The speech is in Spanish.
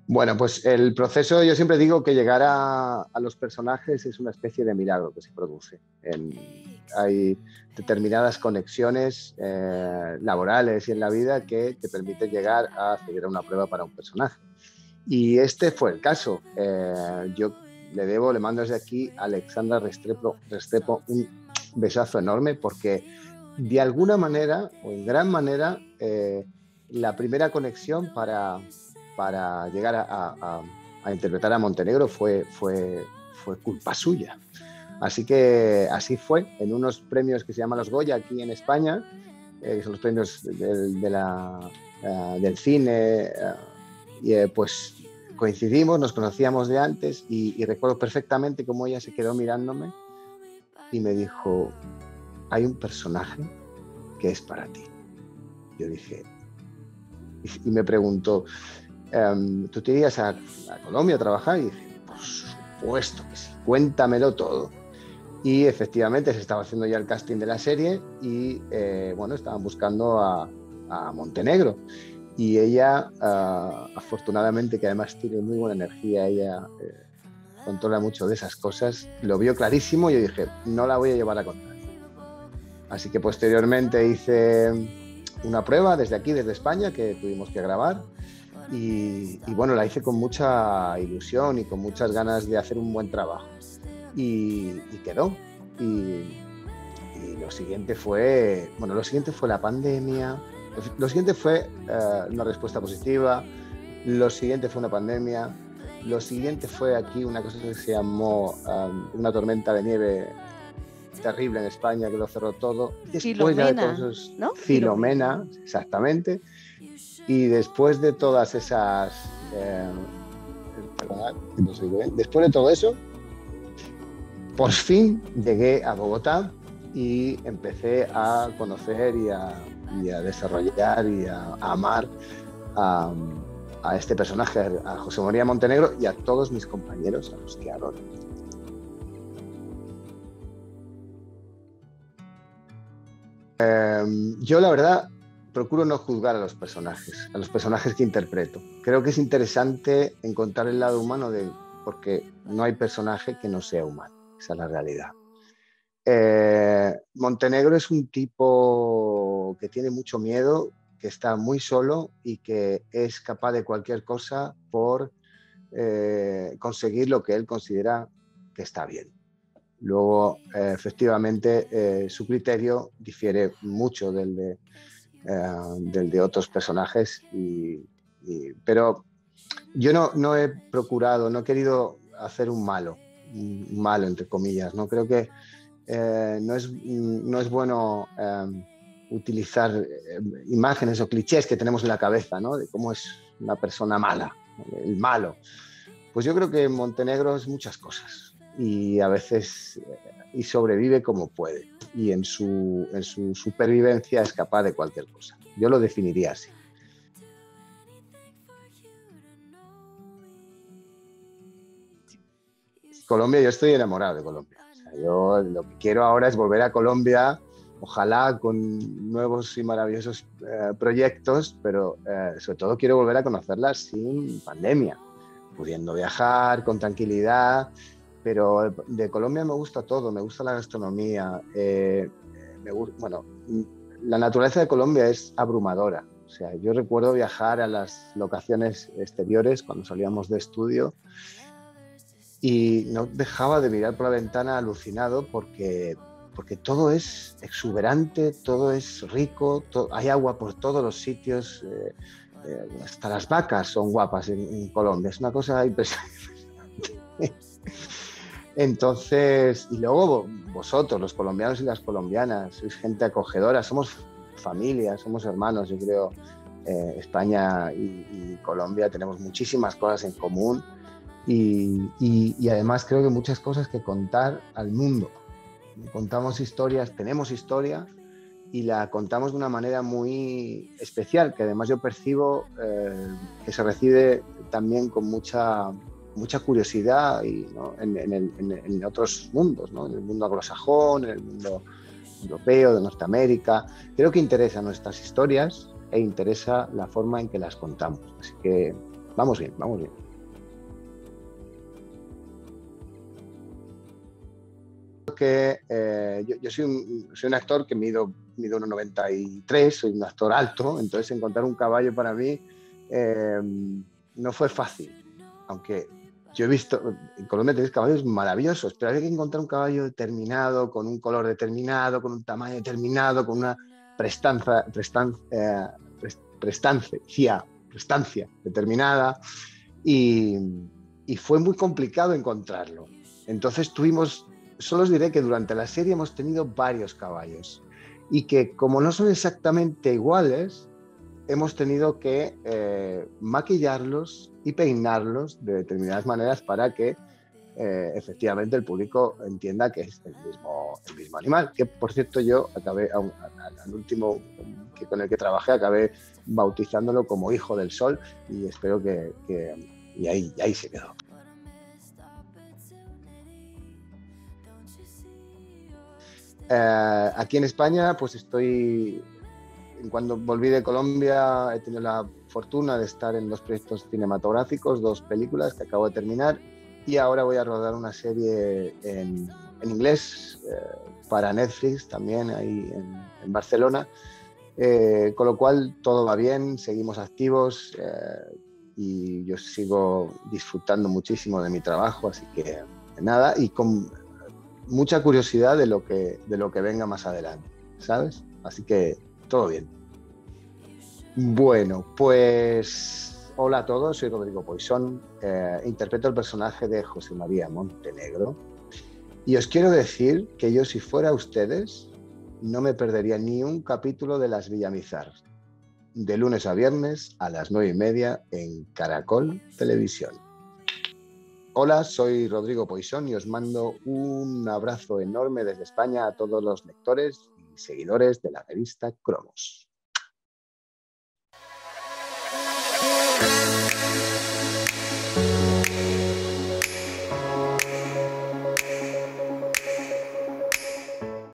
Bueno, pues el proceso, yo siempre digo que llegar a los personajes es una especie de milagro que se produce. Hay determinadas conexiones laborales y en la vida que te permiten llegar a acceder a una prueba para un personaje. Y este fue el caso. Yo le mando desde aquí a Alexandra Restrepo un besazo enorme porque de alguna manera, o en gran manera, la primera conexión para llegar a interpretar a Montenegro fue culpa suya. Así que así fue, en unos premios que se llaman los Goya aquí en España, que son los premios del cine, pues coincidimos, nos conocíamos de antes y recuerdo perfectamente cómo ella se quedó mirándome y me dijo, hay un personaje que es para ti. Yo dije, y me preguntó, ¿tú te irías a Colombia a trabajar? Y dije, por supuesto que sí, cuéntamelo todo. Y efectivamente se estaba haciendo ya el casting de la serie y bueno, estaban buscando a Montenegro. Y ella, afortunadamente, que además tiene muy buena energía, ella controla mucho de esas cosas, lo vio clarísimo y yo dije, no la voy a llevar a contar. Así que posteriormente hice una prueba desde aquí, desde España, que tuvimos que grabar. Y bueno, la hice con mucha ilusión y con muchas ganas de hacer un buen trabajo. Y quedó. Y lo siguiente fue, bueno, lo siguiente fue la pandemia. Lo siguiente fue una respuesta positiva. Lo siguiente fue una pandemia. Lo siguiente fue aquí una cosa que se llamó una tormenta de nieve terrible en España que lo cerró todo. Después Filomena, ya de todos esos, ¿no? Filomena, exactamente. Y después de todas esas... después de todo eso, por fin llegué a Bogotá y empecé a conocer y a desarrollar y a amar a este personaje, a José María Montenegro y a todos mis compañeros, a los que adoro. Yo la verdad procuro no juzgar a los personajes que interpreto. Creo que es interesante encontrar el lado humano porque no hay personaje que no sea humano, esa es la realidad. Montenegro es un tipo que tiene mucho miedo, que está muy solo y que es capaz de cualquier cosa por conseguir lo que él considera que está bien. Luego, efectivamente, su criterio difiere mucho del de otros personajes, pero yo no he procurado, no he querido hacer un malo entre comillas, ¿no? Creo que no es bueno utilizar imágenes o clichés que tenemos en la cabeza, ¿no? De cómo es una persona mala, el malo. Pues yo creo que Montenegro es muchas cosas y a veces y sobrevive como puede y en su supervivencia es capaz de cualquier cosa. Yo lo definiría así. Colombia, yo estoy enamorado de Colombia. O sea, yo lo que quiero ahora es volver a Colombia, ojalá con nuevos y maravillosos proyectos, pero sobre todo quiero volver a conocerlas sin pandemia, pudiendo viajar con tranquilidad. Pero de Colombia me gusta todo, me gusta la gastronomía, bueno, la naturaleza de Colombia es abrumadora. O sea, yo recuerdo viajar a las locaciones exteriores cuando salíamos de estudio y no dejaba de mirar por la ventana alucinado porque todo es exuberante, todo es rico, hay agua por todos los sitios, hasta las vacas son guapas en Colombia, es una cosa impresionante. Entonces, y luego vosotros, los colombianos y las colombianas, sois gente acogedora, somos familia, somos hermanos, yo creo. España y Colombia tenemos muchísimas cosas en común y además creo que muchas cosas que contar al mundo. Contamos historias, tenemos historia y la contamos de una manera muy especial, que además yo percibo que se recibe también con mucha curiosidad y, ¿no? en otros mundos, ¿no? En el mundo anglosajón, en el mundo europeo, de Norteamérica. Creo que interesan nuestras historias e interesa la forma en que las contamos. Así que Vamos bien, vamos bien. Yo soy un actor que mido 1,93, soy un actor alto, entonces encontrar un caballo para mí no fue fácil, aunque yo he visto, en Colombia tenéis caballos maravillosos, pero había que encontrar un caballo determinado, con un color determinado, con un tamaño determinado, con una prestancia determinada, y, y fue muy complicado encontrarlo. Entonces solo os diré que durante la serie hemos tenido varios caballos y que como no son exactamente iguales, hemos tenido que maquillarlos y peinarlos de determinadas maneras para que efectivamente el público entienda que es el mismo animal. Que por cierto yo acabé, al último con el que trabajé, acabé bautizándolo como Hijo del Sol y espero y ahí se quedó. Aquí en España, pues cuando volví de Colombia, he tenido la fortuna de estar en 2 proyectos cinematográficos, 2 películas que acabo de terminar, y ahora voy a rodar una serie en inglés para Netflix, también ahí en Barcelona, con lo cual todo va bien, seguimos activos y yo sigo disfrutando muchísimo de mi trabajo, así que nada, y con mucha curiosidad de lo que venga más adelante, ¿sabes? Así que todo bien. Bueno, pues hola a todos, soy Rodrigo Poisson, interpreto el personaje de José María Montenegro y os quiero decir que yo, si fuera ustedes, no me perdería ni un capítulo de Las Villamizar, de lunes a viernes a las 9:30 en Caracol Televisión. Hola, soy Rodrigo Poisson y os mando un abrazo enorme desde España a todos los lectores y seguidores de la revista Cromos.